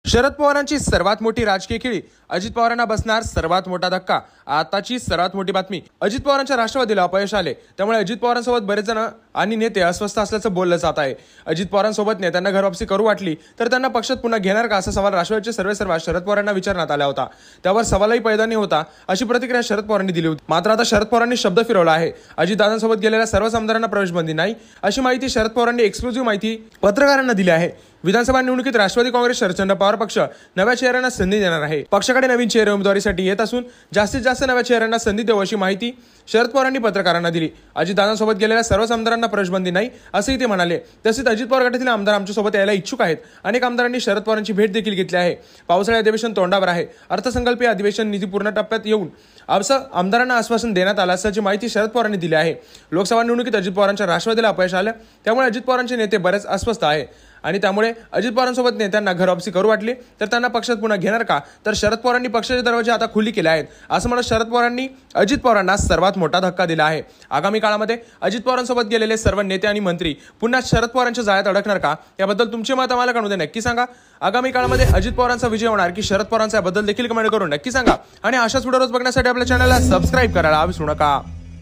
शरद पवारांची सर्वात मोठी राजकीय खेळी, अजित पवारांना बसणार सर्वात मोठा धक्का। आताची सर्वात मोठी बातमी, अजित पवारांच्या राष्ट्रवादीला अपयश आले, त्यामुळे अजित पवारांसोबत बरेच जण आणि नेते अस्वस्थ असल्याचं बोललं जात आहे। अजित पवारांसोबत नेत्यांना घरवापसी करू वाटली तर त्यांना पक्षात पुन्हा घेणार का, असा सवाल राष्ट्रवादीचे सर्वेसर्वा शरद पवारांना विचारण्यात आला होता। त्यावर सवालही पैदानी होता, अशी प्रतिक्रिया शरद पवारांनी दिली होती। मात्र आता शरद पवारांनी शब्द फिरवला आहे। अजितदादांसोबत गेलेल्या सर्वच आमदारांना प्रवेशबंदी नाही, अशी माहिती शरद पवारांनी एक्सक्लुझिव्ह माहिती पत्रकारांना दिली आहे। विधानसभा निवडणुकीत राष्ट्रवादी काँग्रेस शरदचंद्र पवार पक्ष नव्या चेहऱ्यांना संधी देणार आहे। पक्षाकडे नवीन चेहरे उमेदवारीसाठी येत असून जास्तीत जास्त नव्या चेहऱ्यांना संधी देऊ, अशी माहिती शरद पवारांनी पत्रकारांना दिली। अजितदादांसोबत गेलेल्या सर्वच आमदारांना प्रवेशबंदी नाही, असंही ते म्हणाले। तसेच अजित पवार गटातील आमदार आमच्यासोबत यायला इच्छुक आहेत। अनेक आमदारांनी शरद पवारांची भेट देखील घेतली आहे। पावसाळी अधिवेशन तोंडावर आहे, अर्थसंकल्पीय अधिवेशन निधी पूर्ण टप्प्यात येऊन असं आमदारांना आश्वासन देण्यात आलं असल्याची माहिती शरद पवारांनी दिली आहे। लोकसभा निवडणुकीत अजित पवारांच्या राष्ट्रवादीला अपयश आलं, त्यामुळे अजित पवारांचे नेते बरेच अस्वस्थ आहे आणि त्यामुळे अजित पवारांसोबत नेत्यांना घरवापसी करू वाटली तर त्यांना पक्षात पुन्हा घेणार का, तर शरद पवारांनी पक्षाचे दरवाजे आता खुले केले आहेत, असं म्हणत शरद पवारांनी अजित पवारांना सर्वात मोठा धक्का दिला आहे। आगामी काळामध्ये अजित पवारांसोबत गेलेले सर्व नेते आणि मंत्री पुन्हा शरद पवारांच्या जाळ्यात अडकणार का, याबद्दल तुमचे मत आम्हाला कळवून नक्की सांगा। आगामी काळामध्ये अजित पवारांचा विजय होणार की शरद पवारांचा, याबद्दल देखील कमेंट करून नक्की सांगा आणि अशाच व्हिडिओ रोज बघण्यासाठी आपल्या चॅनलला सबस्क्राईब करायला विसरू नका।